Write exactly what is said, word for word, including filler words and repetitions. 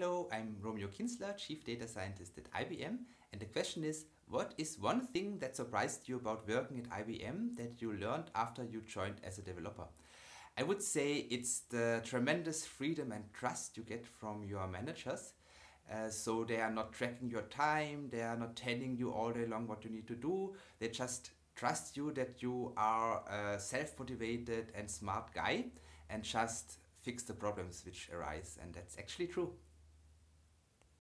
Hello, I'm Romeo Kinsler, Chief Data Scientist at I B M, and the question is, what is one thing that surprised you about working at I B M that you learned after you joined as a developer? I would say it's the tremendous freedom and trust you get from your managers. Uh, so they are not tracking your time, they are not telling you all day long what you need to do, they just trust you that you are a self-motivated and smart guy and just fix the problems which arise, and that's actually true.